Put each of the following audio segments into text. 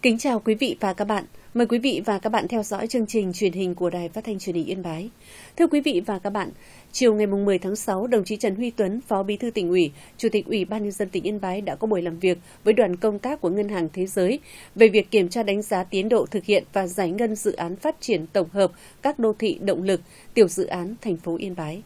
Kính chào quý vị và các bạn. Mời quý vị và các bạn theo dõi chương trình truyền hình của Đài Phát thanh Truyền hình Yên Bái. Thưa quý vị và các bạn, chiều ngày 10 tháng 6, đồng chí Trần Huy Tuấn, Phó Bí thư Tỉnh ủy, Chủ tịch Ủy ban Nhân dân tỉnh Yên Bái đã có buổi làm việc với đoàn công tác của Ngân hàng Thế giới về việc kiểm tra đánh giá tiến độ thực hiện và giải ngân dự án phát triển tổng hợp các đô thị động lực, tiểu dự án thành phố Yên Bái.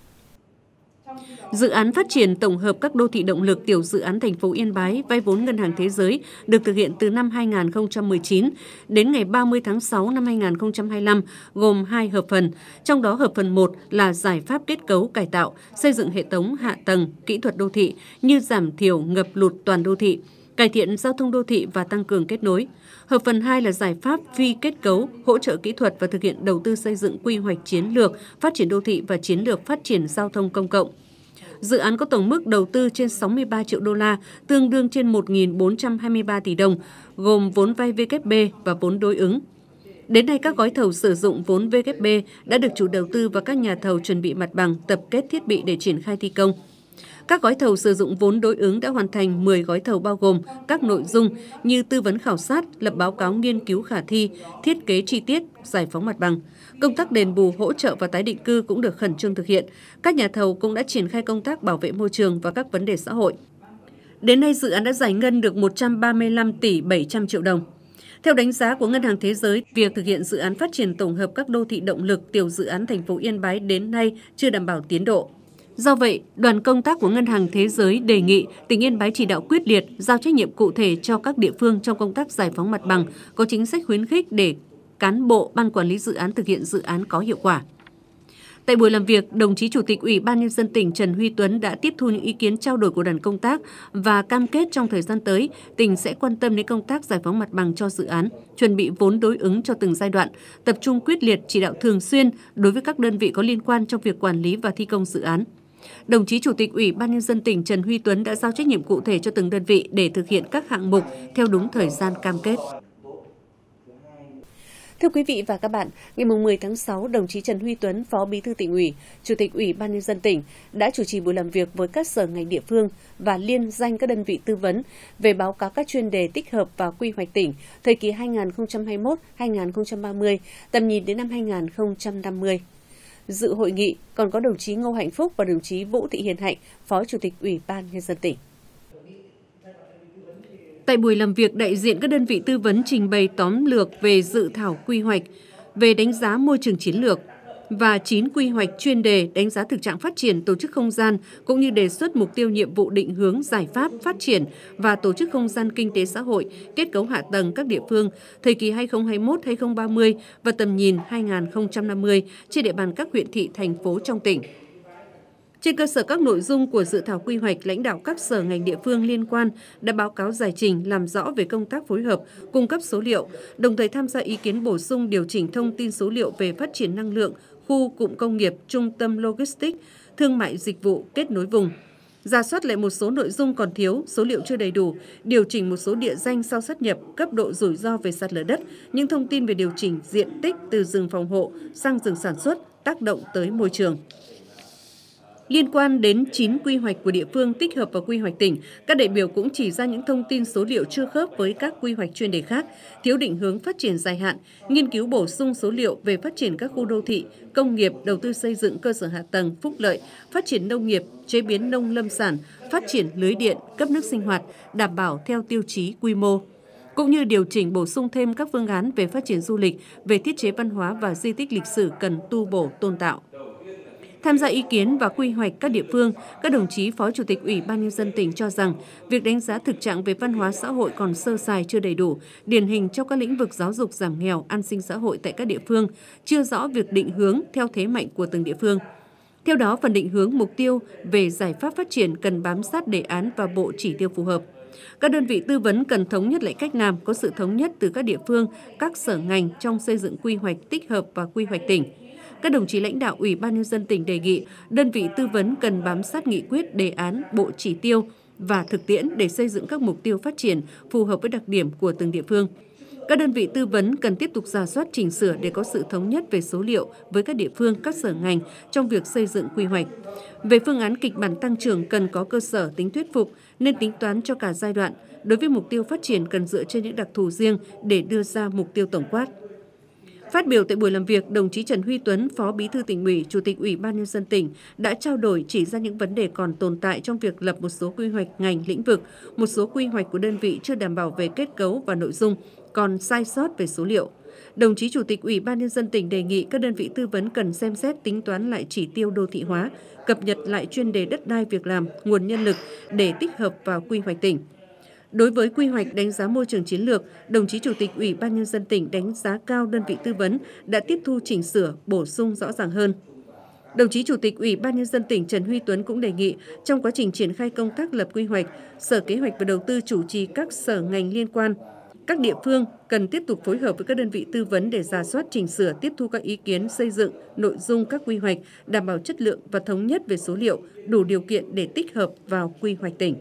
Dự án phát triển tổng hợp các đô thị động lực tiểu dự án thành phố Yên Bái vay vốn Ngân hàng Thế giới được thực hiện từ năm 2019 đến ngày 30 tháng 6 năm 2025, gồm 2 hợp phần. Trong đó hợp phần 1 là giải pháp kết cấu cải tạo, xây dựng hệ thống hạ tầng, kỹ thuật đô thị như giảm thiểu ngập lụt toàn đô thị, cải thiện giao thông đô thị và tăng cường kết nối. Hợp phần 2 là giải pháp phi kết cấu, hỗ trợ kỹ thuật và thực hiện đầu tư xây dựng quy hoạch chiến lược, phát triển đô thị và chiến lược phát triển giao thông công cộng. Dự án có tổng mức đầu tư trên 63 triệu đô la, tương đương trên 1.423 tỷ đồng, gồm vốn vay WB và vốn đối ứng. Đến nay, các gói thầu sử dụng vốn WB đã được chủ đầu tư và các nhà thầu chuẩn bị mặt bằng, tập kết thiết bị để triển khai thi công. Các gói thầu sử dụng vốn đối ứng đã hoàn thành 10 gói thầu bao gồm các nội dung như tư vấn khảo sát, lập báo cáo nghiên cứu khả thi, thiết kế chi tiết, giải phóng mặt bằng. Công tác đền bù, hỗ trợ và tái định cư cũng được khẩn trương thực hiện. Các nhà thầu cũng đã triển khai công tác bảo vệ môi trường và các vấn đề xã hội. Đến nay, dự án đã giải ngân được 135 tỷ 700 triệu đồng. Theo đánh giá của Ngân hàng Thế giới, việc thực hiện dự án phát triển tổng hợp các đô thị động lực tiểu dự án thành phố Yên Bái đến nay chưa đảm bảo tiến độ. Do vậy, đoàn công tác của Ngân hàng Thế giới đề nghị tỉnh Yên Bái chỉ đạo quyết liệt, giao trách nhiệm cụ thể cho các địa phương trong công tác giải phóng mặt bằng, có chính sách khuyến khích để cán bộ ban quản lý dự án thực hiện dự án có hiệu quả. Tại buổi làm việc, đồng chí Chủ tịch Ủy ban Nhân dân tỉnh Trần Huy Tuấn đã tiếp thu những ý kiến trao đổi của đoàn công tác và cam kết trong thời gian tới, tỉnh sẽ quan tâm đến công tác giải phóng mặt bằng cho dự án, chuẩn bị vốn đối ứng cho từng giai đoạn, tập trung quyết liệt chỉ đạo thường xuyên đối với các đơn vị có liên quan trong việc quản lý và thi công dự án. Đồng chí Chủ tịch Ủy ban Nhân dân tỉnh Trần Huy Tuấn đã giao trách nhiệm cụ thể cho từng đơn vị để thực hiện các hạng mục theo đúng thời gian cam kết. Thưa quý vị và các bạn, ngày 10 tháng 6, đồng chí Trần Huy Tuấn, Phó Bí thư Tỉnh ủy, Chủ tịch Ủy ban Nhân dân tỉnh đã chủ trì buổi làm việc với các sở ngành địa phương và liên danh các đơn vị tư vấn về báo cáo các chuyên đề tích hợp vào quy hoạch tỉnh thời kỳ 2021-2030, tầm nhìn đến năm 2050. Dự hội nghị còn có đồng chí Ngô Hạnh Phúc và đồng chí Vũ Thị Hiền Hạnh, Phó Chủ tịch Ủy ban Nhân dân tỉnh. Tại buổi làm việc, đại diện các đơn vị tư vấn trình bày tóm lược về dự thảo quy hoạch, về đánh giá môi trường chiến lược và 9 quy hoạch chuyên đề đánh giá thực trạng phát triển tổ chức không gian cũng như đề xuất mục tiêu nhiệm vụ định hướng giải pháp phát triển và tổ chức không gian kinh tế xã hội, kết cấu hạ tầng các địa phương thời kỳ 2021-2030 và tầm nhìn 2050 trên địa bàn các huyện thị, thành phố trong tỉnh. Trên cơ sở các nội dung của dự thảo quy hoạch, lãnh đạo các sở ngành địa phương liên quan đã báo cáo giải trình làm rõ về công tác phối hợp, cung cấp số liệu, đồng thời tham gia ý kiến bổ sung điều chỉnh thông tin số liệu về phát triển năng lượng, khu cụm công nghiệp, trung tâm logistics, thương mại dịch vụ, kết nối vùng. Rà soát lại một số nội dung còn thiếu, số liệu chưa đầy đủ, điều chỉnh một số địa danh sau sát nhập, cấp độ rủi ro về sạt lở đất, những thông tin về điều chỉnh diện tích từ rừng phòng hộ sang rừng sản xuất, tác động tới môi trường. Liên quan đến 9 quy hoạch của địa phương tích hợp vào quy hoạch tỉnh, các đại biểu cũng chỉ ra những thông tin số liệu chưa khớp với các quy hoạch chuyên đề khác, thiếu định hướng phát triển dài hạn, nghiên cứu bổ sung số liệu về phát triển các khu đô thị, công nghiệp, đầu tư xây dựng cơ sở hạ tầng, phúc lợi, phát triển nông nghiệp, chế biến nông lâm sản, phát triển lưới điện, cấp nước sinh hoạt, đảm bảo theo tiêu chí quy mô, cũng như điều chỉnh bổ sung thêm các phương án về phát triển du lịch, về thiết chế văn hóa và di tích lịch sử cần tu bổ tôn tạo. Tham gia ý kiến và quy hoạch các địa phương, các đồng chí Phó Chủ tịch Ủy ban Nhân dân tỉnh cho rằng việc đánh giá thực trạng về văn hóa xã hội còn sơ sài chưa đầy đủ, điển hình trong các lĩnh vực giáo dục, giảm nghèo, an sinh xã hội tại các địa phương, chưa rõ việc định hướng theo thế mạnh của từng địa phương. Theo đó, phần định hướng mục tiêu về giải pháp phát triển cần bám sát đề án và bộ chỉ tiêu phù hợp. Các đơn vị tư vấn cần thống nhất lại cách làm, có sự thống nhất từ các địa phương, các sở ngành trong xây dựng quy hoạch tích hợp và quy hoạch tỉnh. Các đồng chí lãnh đạo Ủy ban Nhân dân tỉnh đề nghị đơn vị tư vấn cần bám sát nghị quyết, đề án, bộ chỉ tiêu và thực tiễn để xây dựng các mục tiêu phát triển phù hợp với đặc điểm của từng địa phương. Các đơn vị tư vấn cần tiếp tục rà soát, chỉnh sửa để có sự thống nhất về số liệu với các địa phương, các sở ngành trong việc xây dựng quy hoạch. Về phương án kịch bản tăng trưởng cần có cơ sở tính thuyết phục nên tính toán cho cả giai đoạn, đối với mục tiêu phát triển cần dựa trên những đặc thù riêng để đưa ra mục tiêu tổng quát. Phát biểu tại buổi làm việc, đồng chí Trần Huy Tuấn, Phó Bí thư Tỉnh ủy, Chủ tịch Ủy ban Nhân dân tỉnh đã trao đổi chỉ ra những vấn đề còn tồn tại trong việc lập một số quy hoạch ngành lĩnh vực, một số quy hoạch của đơn vị chưa đảm bảo về kết cấu và nội dung, còn sai sót về số liệu. Đồng chí Chủ tịch Ủy ban Nhân dân tỉnh đề nghị các đơn vị tư vấn cần xem xét tính toán lại chỉ tiêu đô thị hóa, cập nhật lại chuyên đề đất đai việc làm, nguồn nhân lực để tích hợp vào quy hoạch tỉnh. Đối với quy hoạch đánh giá môi trường chiến lược, đồng chí Chủ tịch Ủy ban Nhân dân tỉnh đánh giá cao đơn vị tư vấn đã tiếp thu chỉnh sửa, bổ sung rõ ràng hơn. Đồng chí Chủ tịch Ủy ban Nhân dân tỉnh Trần Huy Tuấn cũng đề nghị trong quá trình triển khai công tác lập quy hoạch, Sở Kế hoạch và Đầu tư chủ trì các sở ngành liên quan, các địa phương cần tiếp tục phối hợp với các đơn vị tư vấn để rà soát chỉnh sửa, tiếp thu các ý kiến xây dựng nội dung các quy hoạch, đảm bảo chất lượng và thống nhất về số liệu, đủ điều kiện để tích hợp vào quy hoạch tỉnh.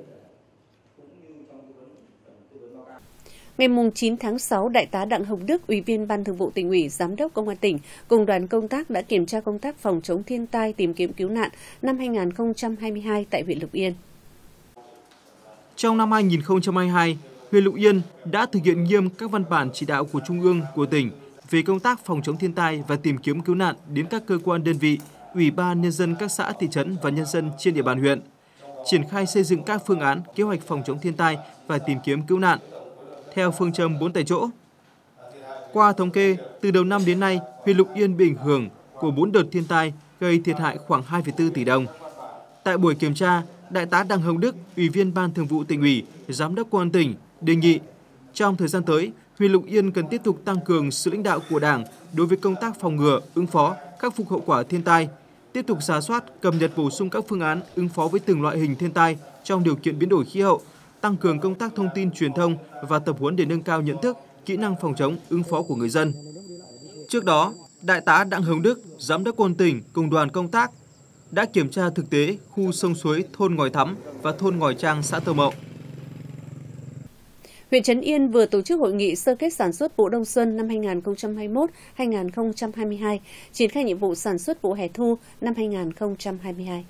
Ngày 9 tháng 6, Đại tá Đặng Hồng Đức, Ủy viên Ban Thường vụ Tỉnh ủy, Giám đốc Công an tỉnh cùng đoàn công tác đã kiểm tra công tác phòng chống thiên tai, tìm kiếm cứu nạn năm 2022 tại huyện Lục Yên. Trong năm 2022, huyện Lục Yên đã thực hiện nghiêm các văn bản chỉ đạo của Trung ương, của tỉnh về công tác phòng chống thiên tai và tìm kiếm cứu nạn đến các cơ quan đơn vị, Ủy ban Nhân dân các xã, thị trấn và nhân dân trên địa bàn huyện, triển khai xây dựng các phương án, kế hoạch phòng chống thiên tai và tìm kiếm cứu nạn theo phương châm 4 tại chỗ. Qua thống kê, từ đầu năm đến nay, huyện Lục Yên bị ảnh hưởng của 4 đợt thiên tai gây thiệt hại khoảng 2,4 tỷ đồng. Tại buổi kiểm tra, Đại tá Đặng Hồng Đức, Ủy viên Ban Thường vụ Tỉnh ủy, Giám đốc Công an tỉnh đề nghị trong thời gian tới, huyện Lục Yên cần tiếp tục tăng cường sự lãnh đạo của Đảng đối với công tác phòng ngừa, ứng phó, khắc phục hậu quả thiên tai, tiếp tục rà soát, cập nhật bổ sung các phương án ứng phó với từng loại hình thiên tai trong điều kiện biến đổi khí hậu, tăng cường công tác thông tin truyền thông và tập huấn để nâng cao nhận thức, kỹ năng phòng chống, ứng phó của người dân. Trước đó, Đại tá Đặng Hồng Đức, Giám đốc Công an tỉnh cùng đoàn công tác đã kiểm tra thực tế khu sông suối thôn Ngòi Thắm và thôn Ngòi Trang, xã Tơ Mậu. Huyện Trấn Yên vừa tổ chức hội nghị sơ kết sản xuất vụ đông xuân năm 2021-2022, triển khai nhiệm vụ sản xuất vụ hè thu năm 2022.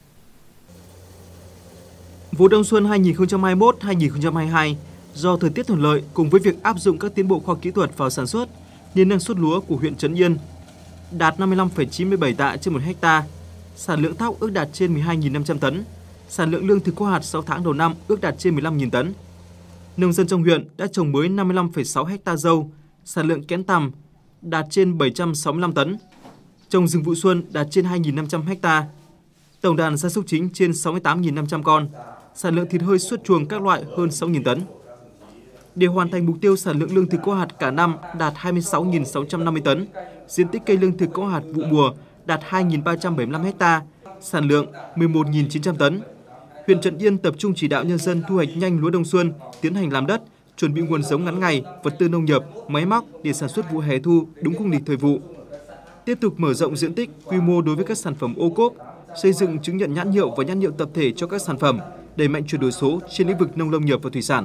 Vụ đông xuân 2021-2022, do thời tiết thuận lợi cùng với việc áp dụng các tiến bộ khoa học kỹ thuật vào sản xuất, nên năng suất lúa của huyện Trấn Yên đạt 55,97 tạ trên 1 ha, sản lượng thóc ước đạt trên 12.500 tấn, sản lượng lương thực có hạt 6 tháng đầu năm ước đạt trên 15.000 tấn. Nông dân trong huyện đã trồng mới 55,6 ha dâu, sản lượng kén tằm đạt trên 765 tấn, trồng rừng vụ xuân đạt trên 2.500 ha. Tổng đàn gia súc chính trên 68.500 con, sản lượng thịt hơi xuất chuồng các loại hơn 6.000 tấn. Để hoàn thành mục tiêu sản lượng lương thực có hạt cả năm đạt 26.650 tấn, diện tích cây lương thực có hạt vụ mùa đạt 2.375 ha, sản lượng 11.900 tấn. Huyện Trấn Yên tập trung chỉ đạo nhân dân thu hoạch nhanh lúa đông xuân, tiến hành làm đất, chuẩn bị nguồn giống ngắn ngày, vật tư nông nghiệp, máy móc để sản xuất vụ hè thu đúng khung lịch thời vụ. Tiếp tục mở rộng diện tích, quy mô đối với các sản phẩm ô cốp, xây dựng chứng nhận nhãn hiệu và nhãn hiệu tập thể cho các sản phẩm, đẩy mạnh chuyển đổi số trên lĩnh vực nông lâm nghiệp và thủy sản.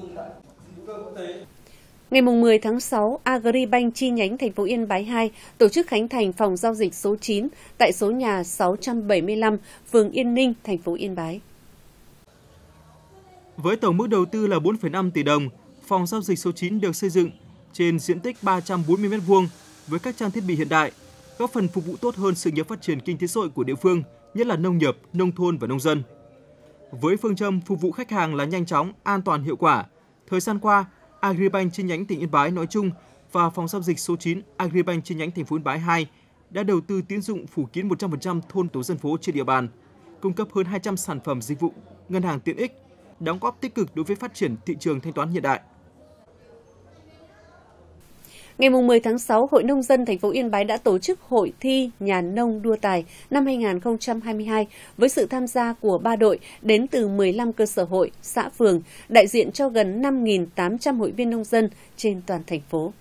Ngày 10 tháng 6, Agribank chi nhánh thành phố Yên Bái 2 tổ chức khánh thành phòng giao dịch số 9 tại số nhà 675, phường Yên Ninh, thành phố Yên Bái. Với tổng mức đầu tư là 4,5 tỷ đồng, phòng giao dịch số 9 được xây dựng trên diện tích 340 m2 với các trang thiết bị hiện đại, góp phần phục vụ tốt hơn sự nghiệp phát triển kinh tế xã hội của địa phương, nhất là nông nghiệp, nông thôn và nông dân. Với phương châm phục vụ khách hàng là nhanh chóng, an toàn, hiệu quả, thời gian qua, Agribank chi nhánh tỉnh Yên Bái nói chung và phòng giao dịch số 9 Agribank chi nhánh thành phố Yên Bái 2 đã đầu tư tín dụng phủ kín 100% thôn tổ dân phố trên địa bàn, cung cấp hơn 200 sản phẩm dịch vụ ngân hàng tiện ích, đóng góp tích cực đối với phát triển thị trường thanh toán hiện đại. Ngày 10 tháng 6, Hội Nông dân thành phố Yên Bái đã tổ chức hội thi Nhà nông đua tài năm 2022 với sự tham gia của 3 đội đến từ 15 cơ sở hội, xã phường, đại diện cho gần 5.800 hội viên nông dân trên toàn thành phố.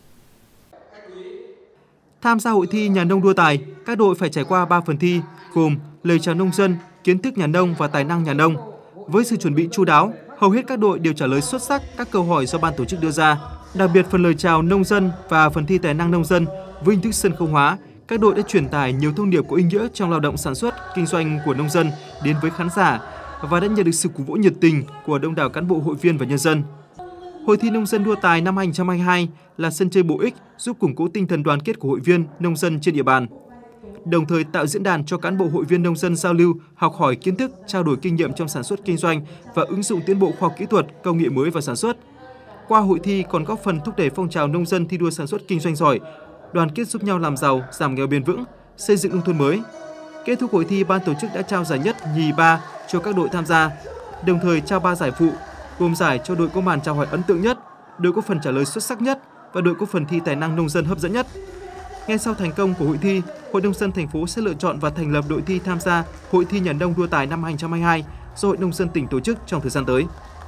Tham gia hội thi Nhà nông đua tài, các đội phải trải qua 3 phần thi gồm lời chào nông dân, kiến thức nhà nông và tài năng nhà nông. Với sự chuẩn bị chu đáo, hầu hết các đội đều trả lời xuất sắc các câu hỏi do ban tổ chức đưa ra. Đặc biệt phần lời chào nông dân và phần thi tài năng nông dân với hình thức sân khấu hóa, các đội đã truyền tải nhiều thông điệp có ý nghĩa trong lao động sản xuất, kinh doanh của nông dân đến với khán giả và đã nhận được sự cổ vũ nhiệt tình của đông đảo cán bộ, hội viên và nhân dân. Hội thi nông dân đua tài năm 2022 là sân chơi bổ ích giúp củng cố tinh thần đoàn kết của hội viên nông dân trên địa bàn, đồng thời tạo diễn đàn cho cán bộ hội viên nông dân giao lưu, học hỏi kiến thức, trao đổi kinh nghiệm trong sản xuất kinh doanh và ứng dụng tiến bộ khoa học kỹ thuật, công nghệ mới vào sản xuất. Qua hội thi còn góp phần thúc đẩy phong trào nông dân thi đua sản xuất kinh doanh giỏi, đoàn kết giúp nhau làm giàu, giảm nghèo bền vững, xây dựng nông thôn mới. Kết thúc hội thi, ban tổ chức đã trao giải nhất, nhì, ba cho các đội tham gia, đồng thời trao 3 giải phụ, gồm giải cho đội có màn chào hỏi ấn tượng nhất, đội có phần trả lời xuất sắc nhất và đội có phần thi tài năng nông dân hấp dẫn nhất. Ngay sau thành công của hội thi, Hội nông dân thành phố sẽ lựa chọn và thành lập đội thi tham gia Hội thi Nhà nông đua tài năm 2022 do Hội nông dân tỉnh tổ chức trong thời gian tới.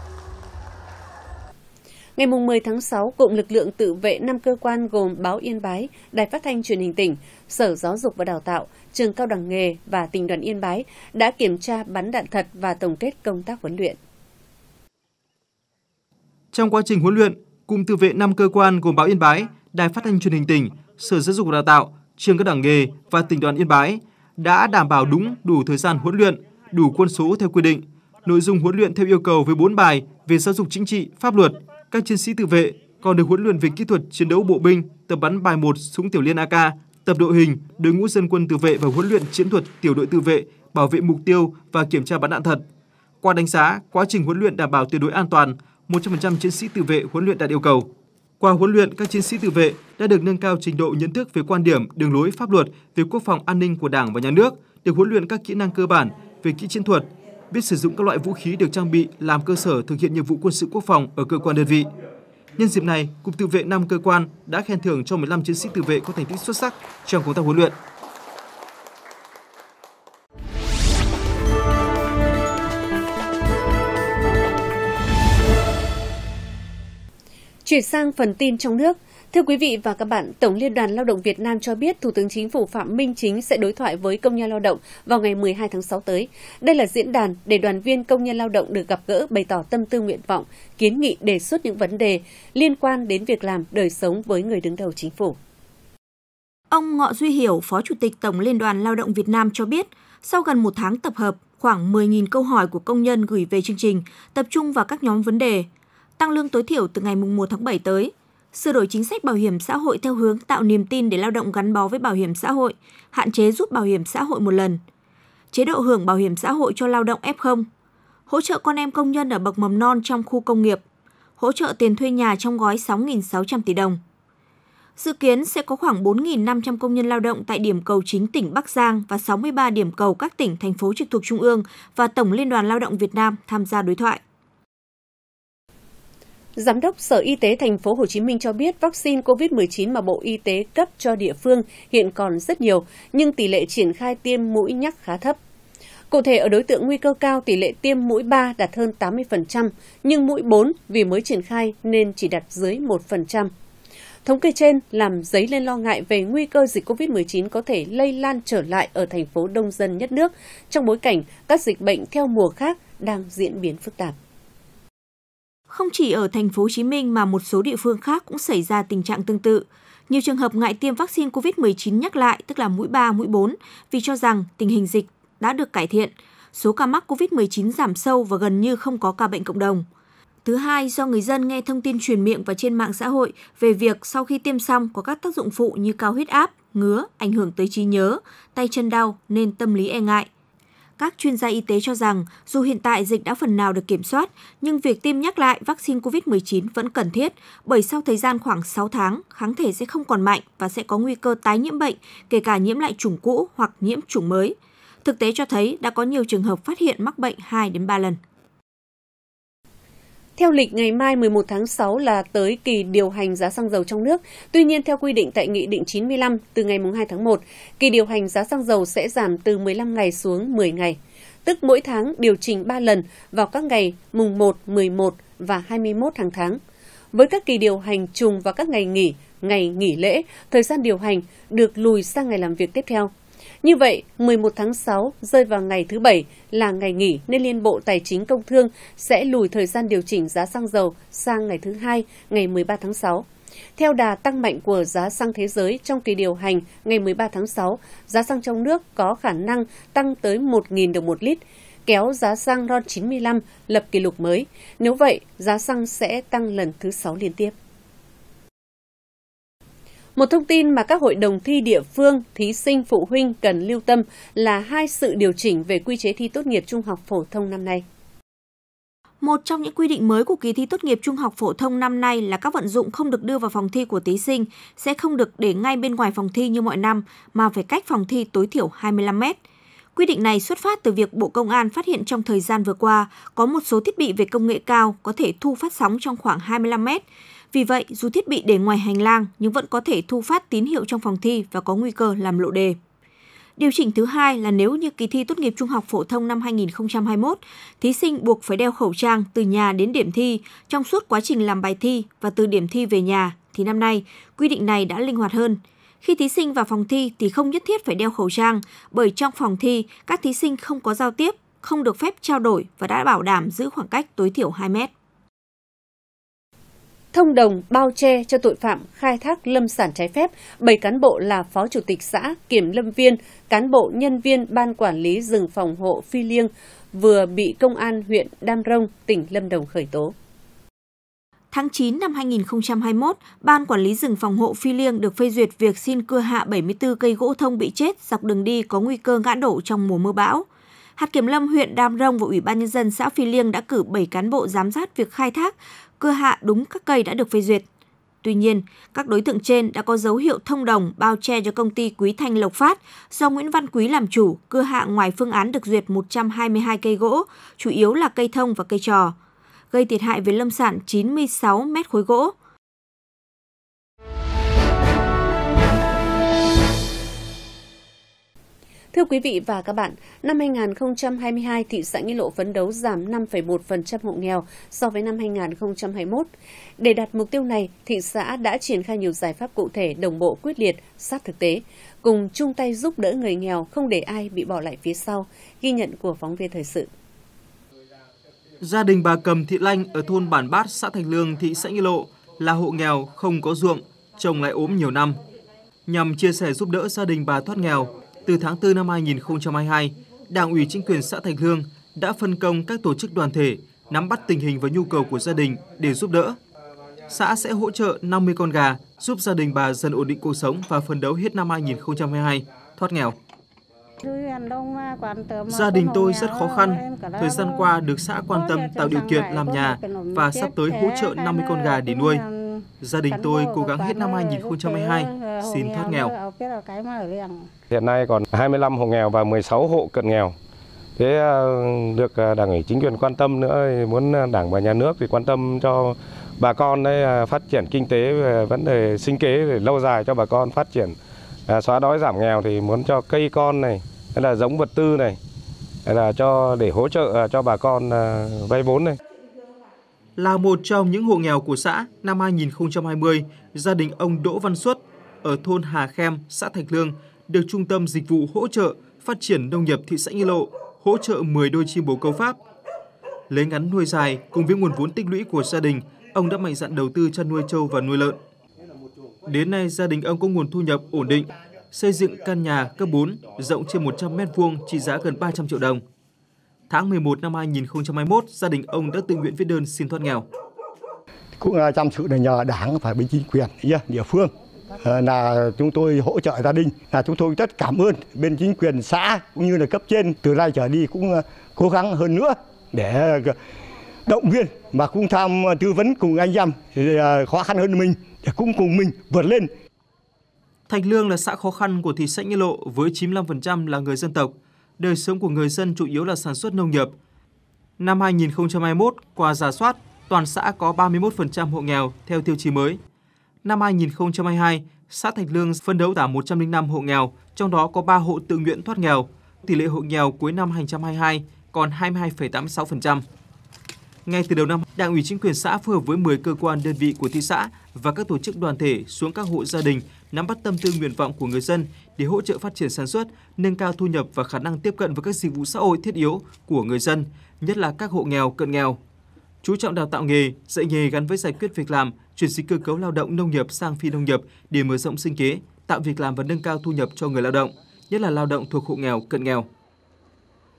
Ngày 10 tháng 6, cụm lực lượng tự vệ 5 cơ quan gồm Báo Yên Bái, Đài Phát thanh Truyền hình tỉnh, Sở Giáo dục và Đào tạo, Trường Cao đẳng nghề và Tỉnh đoàn Yên Bái đã kiểm tra bắn đạn thật và tổng kết công tác huấn luyện. Trong quá trình huấn luyện, cụm tự vệ 5 cơ quan gồm Báo Yên Bái, Đài Phát thanh Truyền hình tỉnh, Sở Giáo dục và Đào tạo, Trường Cao đẳng nghề và Tỉnh đoàn Yên Bái đã đảm bảo đúng đủ thời gian huấn luyện, đủ quân số theo quy định, nội dung huấn luyện theo yêu cầu với 4 bài về giáo dục chính trị, pháp luật. Các chiến sĩ tự vệ còn được huấn luyện về kỹ thuật chiến đấu bộ binh, tập bắn bài 1 súng tiểu liên AK, tập đội hình, đội ngũ dân quân tự vệ và huấn luyện chiến thuật tiểu đội tự vệ, bảo vệ mục tiêu và kiểm tra bắn đạn thật. Qua đánh giá, quá trình huấn luyện đảm bảo tuyệt đối an toàn, 100% chiến sĩ tự vệ huấn luyện đạt yêu cầu. Qua huấn luyện, các chiến sĩ tự vệ đã được nâng cao trình độ nhận thức về quan điểm, đường lối pháp luật về quốc phòng an ninh của Đảng và Nhà nước, được huấn luyện các kỹ năng cơ bản về kỹ chiến thuật, biết sử dụng các loại vũ khí được trang bị làm cơ sở thực hiện nhiệm vụ quân sự quốc phòng ở cơ quan đơn vị. Nhân dịp này, Cụm tự vệ 5 cơ quan đã khen thưởng cho 15 chiến sĩ tự vệ có thành tích xuất sắc trong công tác huấn luyện. Chuyển sang phần tin trong nước. Thưa quý vị và các bạn, Tổng Liên đoàn Lao động Việt Nam cho biết Thủ tướng Chính phủ Phạm Minh Chính sẽ đối thoại với công nhân lao động vào ngày 12 tháng 6 tới. Đây là diễn đàn để đoàn viên công nhân lao động được gặp gỡ, bày tỏ tâm tư nguyện vọng, kiến nghị đề xuất những vấn đề liên quan đến việc làm, đời sống với người đứng đầu chính phủ. Ông Ngọ Duy Hiểu, Phó Chủ tịch Tổng Liên đoàn Lao động Việt Nam cho biết, sau gần 1 tháng tập hợp, khoảng 10.000 câu hỏi của công nhân gửi về chương trình, tập trung vào các nhóm vấn đề: tăng lương tối thiểu từ ngày 1 tháng 7 tới, sửa đổi chính sách bảo hiểm xã hội theo hướng tạo niềm tin để lao động gắn bó với bảo hiểm xã hội, hạn chế rút bảo hiểm xã hội một lần, chế độ hưởng bảo hiểm xã hội cho lao động F0, hỗ trợ con em công nhân ở bậc mầm non trong khu công nghiệp, hỗ trợ tiền thuê nhà trong gói 6.600 tỷ đồng. Dự kiến sẽ có khoảng 4.500 công nhân lao động tại điểm cầu chính tỉnh Bắc Giang và 63 điểm cầu các tỉnh, thành phố trực thuộc Trung ương và Tổng Liên đoàn Lao động Việt Nam tham gia đối thoại. Giám đốc Sở Y tế Thành phố Hồ Chí Minh cho biết vaccine COVID-19 mà Bộ Y tế cấp cho địa phương hiện còn rất nhiều, nhưng tỷ lệ triển khai tiêm mũi nhắc khá thấp. Cụ thể, ở đối tượng nguy cơ cao, tỷ lệ tiêm mũi 3 đạt hơn 80%, nhưng mũi 4 vì mới triển khai nên chỉ đạt dưới 1%. Thống kê trên làm dấy lên lo ngại về nguy cơ dịch COVID-19 có thể lây lan trở lại ở thành phố đông dân nhất nước, trong bối cảnh các dịch bệnh theo mùa khác đang diễn biến phức tạp. Không chỉ ở thành phố Hồ Chí Minh mà một số địa phương khác cũng xảy ra tình trạng tương tự. Nhiều trường hợp ngại tiêm vaccine COVID-19 nhắc lại, tức là mũi 3, mũi 4, vì cho rằng tình hình dịch đã được cải thiện, số ca mắc COVID-19 giảm sâu và gần như không có ca bệnh cộng đồng. Thứ hai, do người dân nghe thông tin truyền miệng và trên mạng xã hội về việc sau khi tiêm xong có các tác dụng phụ như cao huyết áp, ngứa, ảnh hưởng tới trí nhớ, tay chân đau nên tâm lý e ngại. Các chuyên gia y tế cho rằng dù hiện tại dịch đã phần nào được kiểm soát, nhưng việc tiêm nhắc lại vaccine COVID-19 vẫn cần thiết bởi sau thời gian khoảng 6 tháng, kháng thể sẽ không còn mạnh và sẽ có nguy cơ tái nhiễm bệnh, kể cả nhiễm lại chủng cũ hoặc nhiễm chủng mới. Thực tế cho thấy đã có nhiều trường hợp phát hiện mắc bệnh 2 đến 3 lần. Theo lịch, ngày mai 11 tháng 6 là tới kỳ điều hành giá xăng dầu trong nước. Tuy nhiên, theo quy định tại Nghị định 95, từ ngày 2 tháng 1, kỳ điều hành giá xăng dầu sẽ giảm từ 15 ngày xuống 10 ngày, tức mỗi tháng điều chỉnh 3 lần vào các ngày mùng 1, 11 và 21 hàng tháng. Với các kỳ điều hành trùng vào các ngày nghỉ lễ, thời gian điều hành được lùi sang ngày làm việc tiếp theo. Như vậy, 11 tháng 6 rơi vào ngày thứ Bảy là ngày nghỉ nên Liên Bộ Tài chính Công Thương sẽ lùi thời gian điều chỉnh giá xăng dầu sang ngày thứ Hai, ngày 13 tháng 6. Theo đà tăng mạnh của giá xăng thế giới trong kỳ điều hành ngày 13 tháng 6, giá xăng trong nước có khả năng tăng tới 1.000 đồng một lít. kéo giá xăng RON 95 lập kỷ lục mới. Nếu vậy, giá xăng sẽ tăng lần thứ 6 liên tiếp. Một thông tin mà các hội đồng thi địa phương, thí sinh, phụ huynh cần lưu tâm là 2 sự điều chỉnh về quy chế thi tốt nghiệp trung học phổ thông năm nay. Một trong những quy định mới của kỳ thi tốt nghiệp trung học phổ thông năm nay là các vận dụng không được đưa vào phòng thi của thí sinh sẽ không được để ngay bên ngoài phòng thi như mọi năm, mà phải cách phòng thi tối thiểu 25 mét. Quy định này xuất phát từ việc Bộ Công an phát hiện trong thời gian vừa qua có một số thiết bị về công nghệ cao có thể thu phát sóng trong khoảng 25 mét. Vì vậy, dù thiết bị để ngoài hành lang nhưng vẫn có thể thu phát tín hiệu trong phòng thi và có nguy cơ làm lộ đề. Điều chỉnh thứ hai là nếu như kỳ thi tốt nghiệp trung học phổ thông năm 2021, thí sinh buộc phải đeo khẩu trang từ nhà đến điểm thi trong suốt quá trình làm bài thi và từ điểm thi về nhà, thì năm nay quy định này đã linh hoạt hơn. Khi thí sinh vào phòng thi thì không nhất thiết phải đeo khẩu trang, bởi trong phòng thi các thí sinh không có giao tiếp, không được phép trao đổi và đã bảo đảm giữ khoảng cách tối thiểu 2 mét. Thông đồng bao che cho tội phạm khai thác lâm sản trái phép, 7 cán bộ là phó chủ tịch xã, kiểm lâm viên, cán bộ nhân viên ban quản lý rừng phòng hộ Phi Liêng vừa bị công an huyện Đam Rông, tỉnh Lâm Đồng khởi tố. Tháng 9 năm 2021, Ban Quản lý rừng phòng hộ Phi Liêng được phê duyệt việc xin cưa hạ 74 cây gỗ thông bị chết dọc đường đi có nguy cơ ngã đổ trong mùa mưa bão. Hạt Kiểm lâm huyện Đam Rông và Ủy ban Nhân dân xã Phi Liêng đã cử 7 cán bộ giám sát việc khai thác, cưa hạ đúng các cây đã được phê duyệt. Tuy nhiên, các đối tượng trên đã có dấu hiệu thông đồng bao che cho công ty Quý Thanh Lộc Phát do Nguyễn Văn Quý làm chủ, cưa hạ ngoài phương án được duyệt 122 cây gỗ, chủ yếu là cây thông và cây trò, gây thiệt hại về lâm sản 96 mét khối gỗ. Thưa quý vị và các bạn, năm 2022, thị xã Nghĩa Lộ phấn đấu giảm 5,1% hộ nghèo so với năm 2021. Để đạt mục tiêu này, thị xã đã triển khai nhiều giải pháp cụ thể, đồng bộ, quyết liệt, sát thực tế, cùng chung tay giúp đỡ người nghèo, không để ai bị bỏ lại phía sau. Ghi nhận của phóng viên thời sự. Gia đình bà Cầm Thị Lanh ở thôn Bản Bát, xã Thạch Lương, thị xã Nghĩa Lộ là hộ nghèo không có ruộng, chồng lại ốm nhiều năm. Nhằm chia sẻ giúp đỡ gia đình bà thoát nghèo, từ tháng 4 năm 2022, Đảng ủy chính quyền xã Thạch Lương đã phân công các tổ chức đoàn thể nắm bắt tình hình và nhu cầu của gia đình để giúp đỡ. Xã sẽ hỗ trợ 50 con gà giúp gia đình bà dần ổn định cuộc sống và phấn đấu hết năm 2022 thoát nghèo. Gia đình tôi rất khó khăn, thời gian qua được xã quan tâm tạo điều kiện làm nhà và sắp tới hỗ trợ 50 con gà để nuôi. Gia đình tôi cố gắng hết năm 2022 xin thoát nghèo. Hiện nay còn 25 hộ nghèo và 16 hộ cận nghèo. Thế được Đảng ủy chính quyền quan tâm nữa, muốn Đảng và Nhà nước thì quan tâm cho bà con đấy, phát triển kinh tế, vấn đề sinh kế để lâu dài cho bà con phát triển, xóa đói giảm nghèo thì muốn cho cây con này, hay là giống vật tư này, hay là để hỗ trợ cho bà con vay vốn này. Là một trong những hộ nghèo của xã, năm 2020, gia đình ông Đỗ Văn Xuất ở thôn Hà Khem, xã Thạch Lương được Trung tâm Dịch vụ Hỗ trợ Phát triển Nông nghiệp thị xã Nghĩa Lộ hỗ trợ 10 đôi chim bồ câu Pháp. Lấy ngắn nuôi dài, cùng với nguồn vốn tích lũy của gia đình, ông đã mạnh dạn đầu tư chăn nuôi trâu và nuôi lợn. Đến nay, gia đình ông có nguồn thu nhập ổn định, xây dựng căn nhà cấp 4 rộng trên 100 m2 trị giá gần 300 triệu đồng. Tháng 11 năm 2021, gia đình ông đã tự nguyện viết đơn xin thoát nghèo. Cũng chăm sự là nhờ Đảng phải bên chính quyền địa phương là chúng tôi hỗ trợ gia đình, là chúng tôi rất cảm ơn bên chính quyền xã cũng như là cấp trên, từ nay trở đi cũng cố gắng hơn nữa để động viên và cũng tham tư vấn cùng anh em khó khăn hơn mình để cũng cùng mình vượt lên. Thạch Lương là xã khó khăn của thị xã Nghĩa Lộ với 95% là người dân tộc. Đời sống của người dân chủ yếu là sản xuất nông nghiệp. Năm 2021, qua rà soát, toàn xã có 31% hộ nghèo theo tiêu chí mới. Năm 2022, xã Thạch Lương phấn đấu giảm 105 hộ nghèo, trong đó có 3 hộ tự nguyện thoát nghèo. Tỷ lệ hộ nghèo cuối năm 2022 còn 22,86%. Ngay từ đầu năm, Đảng ủy chính quyền xã phối hợp với 10 cơ quan đơn vị của thị xã và các tổ chức đoàn thể xuống các hộ gia đình, nắm bắt tâm tư nguyện vọng của người dân để hỗ trợ phát triển sản xuất, nâng cao thu nhập và khả năng tiếp cận với các dịch vụ xã hội thiết yếu của người dân, nhất là các hộ nghèo, cận nghèo. Chú trọng đào tạo nghề, dạy nghề gắn với giải quyết việc làm, chuyển dịch cơ cấu lao động nông nghiệp sang phi nông nghiệp để mở rộng sinh kế, tạo việc làm và nâng cao thu nhập cho người lao động, nhất là lao động thuộc hộ nghèo, cận nghèo.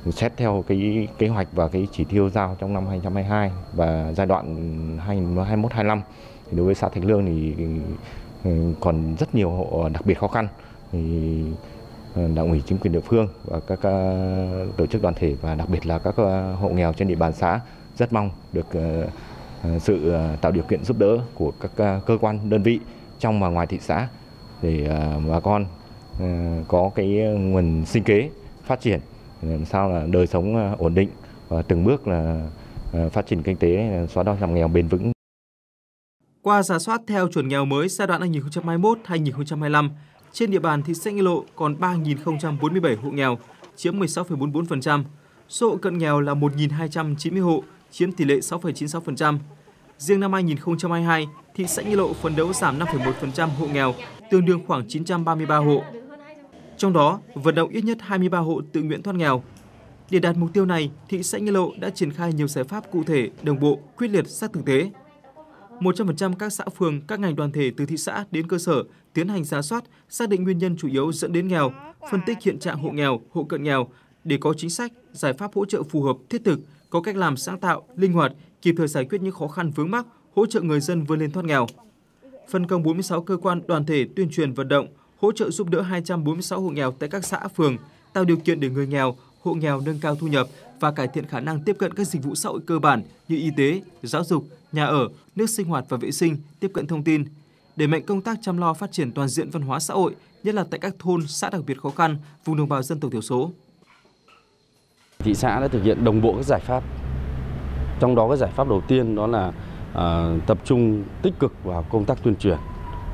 xét theo cái kế hoạch và cái chỉ tiêu giao trong năm 2022 và giai đoạn 2021-25 thì đối với xã Thạch Lương thì còn rất nhiều hộ đặc biệt khó khăn. Thì Đảng ủy chính quyền địa phương và các tổ chức đoàn thể và đặc biệt là các hộ nghèo trên địa bàn xã rất mong được sự tạo điều kiện giúp đỡ của các cơ quan đơn vị trong và ngoài thị xã để bà con có cái nguồn sinh kế phát triển, làm sao là đời sống ổn định và từng bước là phát triển kinh tế, xóa đói giảm nghèo bền vững. Qua rà soát theo chuẩn nghèo mới giai đoạn 2021-2025, trên địa bàn thị xã Nghĩa Lộ còn 3.047 hộ nghèo, chiếm 16,44%. Số hộ cận nghèo là 1.290 hộ, chiếm tỷ lệ 6,96%. Riêng năm 2022, thị xã Nghĩa Lộ phấn đấu giảm 5,1% hộ nghèo, tương đương khoảng 933 hộ. Trong đó, vận động ít nhất 23 hộ tự nguyện thoát nghèo. Để đạt mục tiêu này, thị xã Nghĩa Lộ đã triển khai nhiều giải pháp cụ thể, đồng bộ, quyết liệt sát thực tế. 100% các xã phường, các ngành đoàn thể từ thị xã đến cơ sở tiến hành rà soát, xác định nguyên nhân chủ yếu dẫn đến nghèo, phân tích hiện trạng hộ nghèo, hộ cận nghèo để có chính sách, giải pháp hỗ trợ phù hợp, thiết thực, có cách làm sáng tạo, linh hoạt, kịp thời giải quyết những khó khăn vướng mắc, hỗ trợ người dân vươn lên thoát nghèo. Phân công 46 cơ quan đoàn thể tuyên truyền vận động, hỗ trợ giúp đỡ 246 hộ nghèo tại các xã phường, tạo điều kiện để người nghèo, hộ nghèo nâng cao thu nhập và cải thiện khả năng tiếp cận các dịch vụ xã hội cơ bản như y tế, giáo dục, nhà ở, nước sinh hoạt và vệ sinh, tiếp cận thông tin. Đẩy mạnh công tác chăm lo phát triển toàn diện văn hóa xã hội, nhất là tại các thôn, xã đặc biệt khó khăn, vùng đồng bào dân tộc thiểu số. Thị xã đã thực hiện đồng bộ các giải pháp. Trong đó cái giải pháp đầu tiên đó là tập trung tích cực vào công tác tuyên truyền,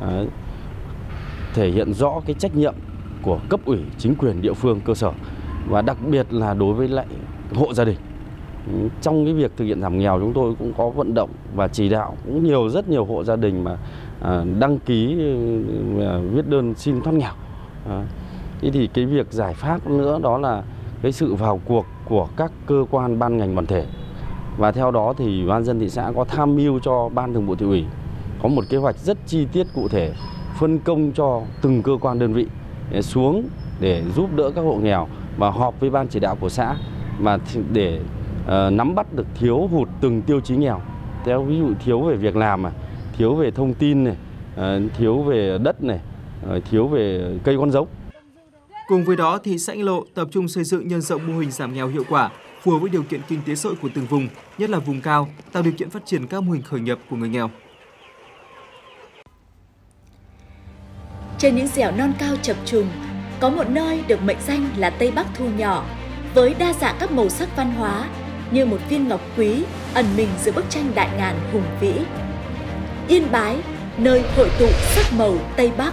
thể hiện rõ cái trách nhiệm của cấp ủy, chính quyền địa phương cơ sở và đặc biệt là đối với lại hộ gia đình. Trong cái việc thực hiện giảm nghèo chúng tôi cũng có vận động và chỉ đạo cũng rất nhiều hộ gia đình mà đăng ký viết đơn xin thoát nghèo. Thế thì cái việc giải pháp nữa đó là cái sự vào cuộc của các cơ quan ban ngành đoàn thể. Và theo đó thì Ủy ban nhân dân thị xã có tham mưu cho Ban Thường vụ Thị ủy có một kế hoạch rất chi tiết cụ thể, phân công cho từng cơ quan đơn vị xuống để giúp đỡ các hộ nghèo và họp với ban chỉ đạo của xã mà để nắm bắt được thiếu hụt từng tiêu chí nghèo. Theo ví dụ thiếu về việc làm, thiếu về thông tin này, thiếu về đất này, thiếu về cây con giống. Cùng với đó, thị xã Nghĩa Lộ tập trung xây dựng nhân rộng mô hình giảm nghèo hiệu quả, phù hợp với điều kiện kinh tế xã hội của từng vùng, nhất là vùng cao, tạo điều kiện phát triển các mô hình khởi nghiệp của người nghèo. Trên những dẻo non cao chập trùng, có một nơi được mệnh danh là Tây Bắc thu nhỏ, với đa dạng các màu sắc văn hóa như một viên ngọc quý ẩn mình giữa bức tranh đại ngàn hùng vĩ. Yên Bái, nơi hội tụ sắc màu Tây Bắc.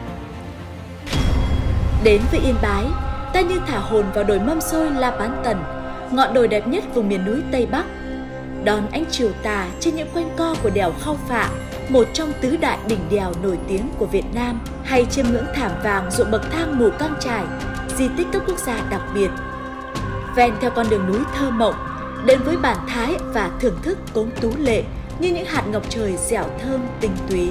Đến với Yên Bái, ta như thả hồn vào đồi mâm xôi La Bán Tần, ngọn đồi đẹp nhất vùng miền núi Tây Bắc. Đón ánh chiều tà trên những quanh co của đèo Khao Phạ, một trong tứ đại đỉnh đèo nổi tiếng của Việt Nam, hay chiêm ngưỡng thảm vàng ruộng bậc thang Mù Căng Chải, di tích cấp quốc gia đặc biệt. Ven theo con đường núi thơ mộng, đến với bản thái và thưởng thức cốm tú lệ như những hạt ngọc trời dẻo thơm tinh túy.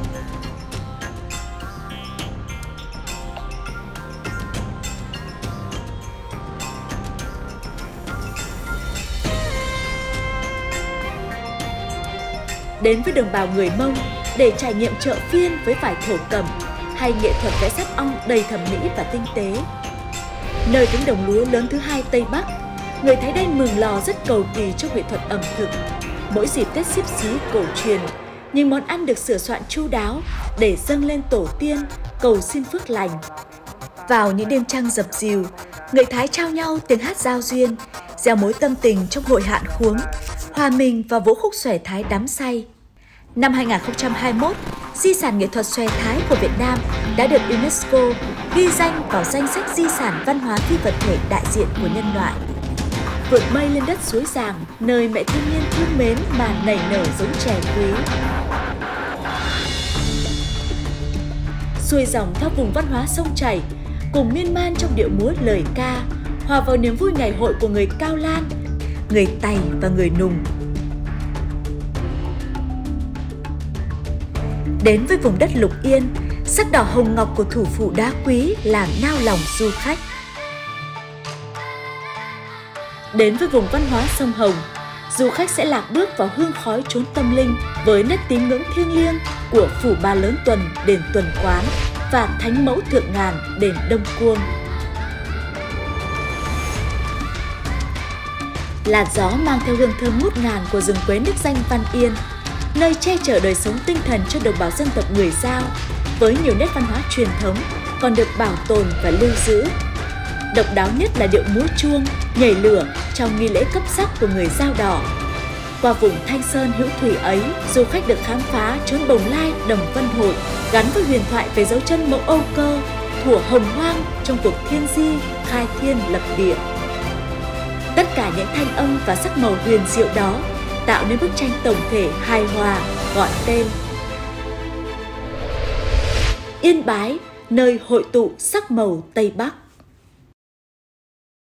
Đến với đồng bào người Mông để trải nghiệm chợ phiên với vải thổ cẩm hay nghệ thuật vẽ sáp ong đầy thẩm mỹ và tinh tế. Nơi cánh đồng lúa lớn thứ hai Tây Bắc, người Thái Đen Mường Lò rất cầu kỳ trong nghệ thuật ẩm thực. Mỗi dịp Tết Xíp Xí cổ truyền, những món ăn được sửa soạn chu đáo để dâng lên tổ tiên, cầu xin phước lành. Vào những đêm trăng dập dìu, người Thái trao nhau tiếng hát giao duyên, gieo mối tâm tình trong hội hạn khuống, hòa mình vào vũ khúc xòe Thái đắm say. Năm 2021, di sản nghệ thuật xòe Thái của Việt Nam đã được UNESCO ghi danh vào danh sách di sản văn hóa phi vật thể đại diện của nhân loại. Vượt mây lên đất suối Giàng, nơi mẹ thiên nhiên thương mến mà nảy nở giống chè quý. Xuôi dòng theo vùng văn hóa sông chảy, cùng miên man trong điệu múa lời ca, hòa vào niềm vui ngày hội của người Cao Lan, người Tày và người Nùng. Đến với vùng đất Lục Yên, sắc đỏ hồng ngọc của thủ phủ đá quý làm nao lòng du khách. Đến với vùng văn hóa sông Hồng, du khách sẽ lạc bước vào hương khói chốn tâm linh với nét tín ngưỡng thiêng liêng của Phủ Ba Lớn Tuần, đền Tuần Quán và Thánh Mẫu Thượng Ngàn, đền Đông Cuông. Làn gió mang theo hương thơm ngút ngàn của rừng quế nước danh Văn Yên, nơi che chở đời sống tinh thần cho đồng bào dân tộc người Dao, với nhiều nét văn hóa truyền thống còn được bảo tồn và lưu giữ. Độc đáo nhất là điệu múa chuông, nhảy lửa trong nghi lễ cấp sắc của người Dao Đỏ. Qua vùng Thanh Sơn hữu thủy ấy, du khách được khám phá chốn Bồng Lai, Đồng Vân Hội gắn với huyền thoại về dấu chân mẫu Âu Cơ, thuở hồng hoang trong cuộc thiên di, khai thiên lập địa. Tất cả những thanh âm và sắc màu huyền diệu đó tạo nên bức tranh tổng thể hài hòa gọi tên Yên Bái, nơi hội tụ sắc màu Tây Bắc.